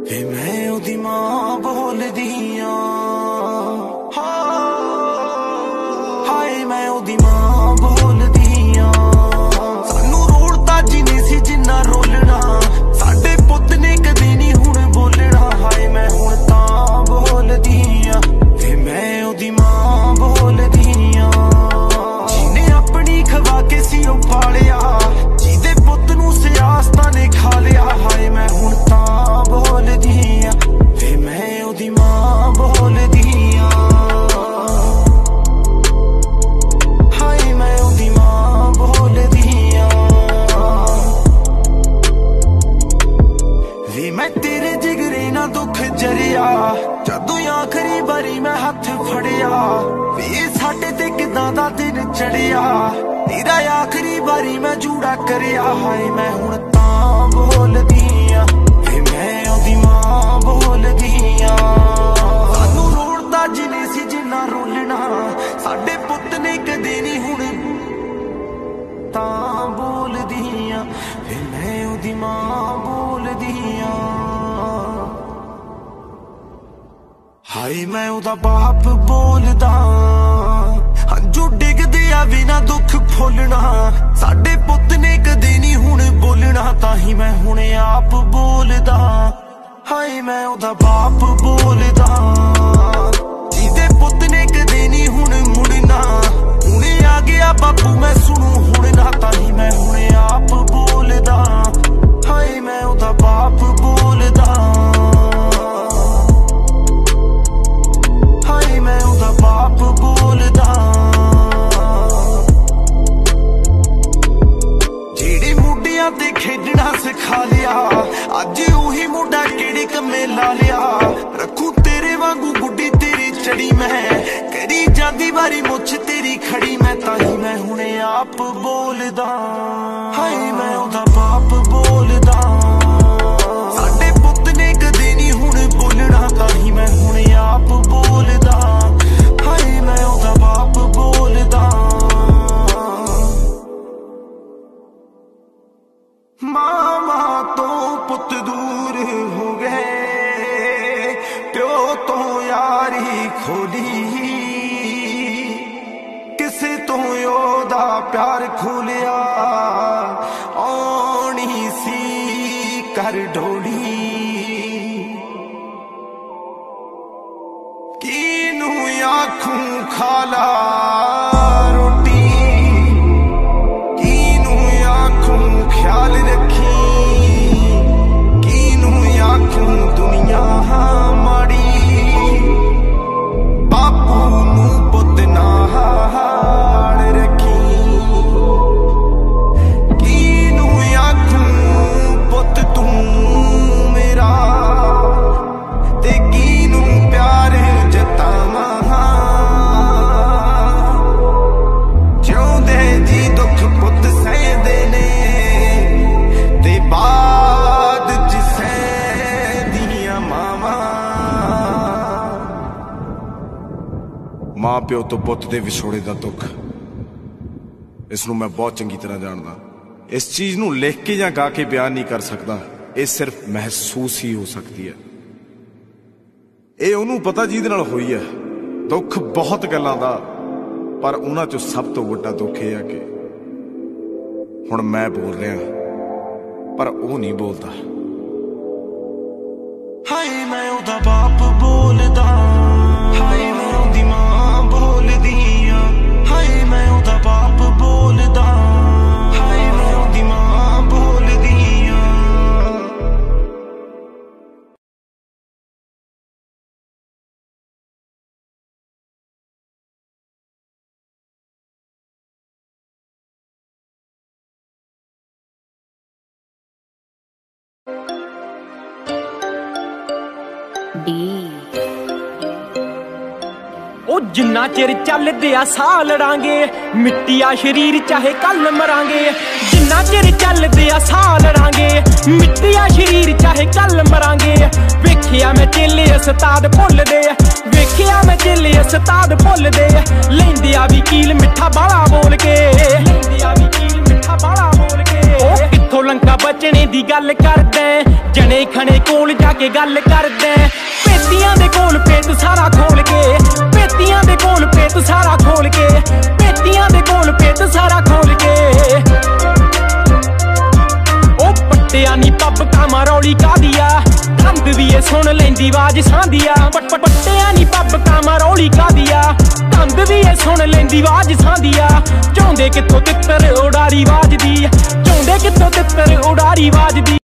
वे मैं ओदी मां बोलदी हां, हाय मैं ओदी मां बोलदी सानू रोलता जिन्नी सी जिन्ना रोलना, साडे पुत्त ने कदे नहीं हुण बोलना। हाय मैं हुण तां बोलदी वे मैं ओदी मां बोलदी जिन्ने अपनी खवा के सी ओ पालिया, जिहदे पुत्त नू सियासतां ने खा लिया। हाय मैं हुण तां बोलदी वे मैं ओदी मां बोलदी हाय मैं ओदी मां बोलदी वे मैं तेरे जिगरे ना दुख जरिया, जदों आखिरी बारी मैं हथ फड़िया वे साडे ते किदां दा दिन चढ़िया, तेरा आखिरी बारी मैं जूड़ा करिया। हाय मैं हुण तां बोलदी वे मैं ओदी मां बोलदी सानू रोलदा जिन्ने सी जिन्ना रोलना, साडे पुत्त ने कदे नहीं हुण तां बोलदी वे मैं ओदी मां बोलदी हाय मैं ओदा बाप बोलदा, हंजू डिगदे आ बिना दुख फुलना, साडे पुत्त ने कदे नहीं हुण बोलना, ताही मैं हुण आप बोलदा। हाय मैं ओदा बाप बोलदा जिहदे पुत्त ने कदे नहीं हुण मुड़ना, हुणे आ गया बापू मैं सुनू हुण ना, ताही मैं हुण आप बोलदा। हाय मैं ओदा बाप बोलदा, हाय मैं ओदा बाप बोलदा जेड़े मुंडियां ते खेडना सिखा लिया, अज उही मुंडा केड़े कम्मे ला लिया, रखू तेरे वांगू गुड्डी तेरी चढ़ी मैं, करी जांदी वारी मुछ तेरी खड़ी मैं, ताही मैं हुणे आप बोलदा। हाय मैं ओदा बाप बोलदा साडे पुत्त ने कदे नहीं हुण बोलना, ताही मैं हुणे आप बोलदा। हाय मैं ओदा बाप बोलदा मामा तो पुत्त दूर हो गए, प्यो तो यारी खोली, किसे तो ओदा प्यार खोलिया, आनी सी कर ढोली, कीनू आखूं खाला रोटी, कीनू आखूं ख्याल रखी, कीनू आखूं दुनिया माड़ी, बापू नू पुत्त नाल रखी, कीनू आखूं पुत्त तू मेरा, ते कीनू प्यार जतावां, जिउंदे जी दुख पुत्त सहदे ने, ते बाद च सहदियां मावां। मां प्यो तो पुत्त दे विछोड़े दा दुख, इसनूं मैं बहुत चंगी तरह जानदा। इस चीज नूं लिख के जां गा के बयान नहीं कर सकदा, ये सिर्फ महसूस ही हो सकती है। ਇਹ ਉਹਨੂੰ ਪਤਾ ਜਿਹਦੇ ਨਾਲ ਹੋਈ ਹੈ। ਦੁੱਖ ਬਹੁਤ ਗੱਲਾਂ ਦਾ, ਪਰ ਉਹਨਾਂ ਚੋਂ ਸਭ ਤੋਂ ਵੱਡਾ ਦੁੱਖ ਇਹ ਹੈ ਕਿ ਹੁਣ ਮੈਂ ਬੋਲ ਰਿਹਾ ਪਰ ਉਹ ਨਹੀਂ ਬੋਲਦਾ। ਹਾਏ ਮੈਂ ਉਹਦਾ ਬਾਪ ਬੋਲਦਾ, ਹਾਏ ਮੈਂ ਉਹਦੀ ਮਾਂ ਬੋਲਦੀ ਹਾਏ ਮੈਂ ਉਹਦਾ ਬਾਪ ਬੋਲਦਾ, ਹਾਏ ਮੈਂ ਉਹਦੀ ਮਾਂ ਬੋਲਦੀ जिन्ना चिर चलदे आ साह लड़ांगे, मिट्टी आ शरीर चाहे कल मरांगे। जिन्ना चिर चलदे आ साह लड़ांगे, मिट्टी आ शरीर चाहे कल मरांगे। वेखिया मैं चेले उस्ताद भुलदे, वेखिया मैं चेले उस्ताद भुलदे, लैंदे आ भी कील मिठा बाला बोल के, लैंदे आ भी कील मिठा बाला बोल के। ओ कित्थों लंका बचने दी गल करदा, जने खने कोल जाके गल करदा। पेतियां दे कोल पेत सारा खोल के, पेतियां दे कोल पेत सारा खोल के, पेतियां दे कोल पेत सारा खोल के। ओ पट्टिया नी पब कामा रौली कादिया, कंध भी ये सुन लेंदी आवाज सांदिया। पट्टिया नी पब कामा रौली कादिया, कंध भी ये सुन लेंदी आवाज सांदिया। चाहुंदे कित्थों तित्तर उडारी आवाज दी, चाहुंदे कित्थों तित्तर उडारी आवाज दी।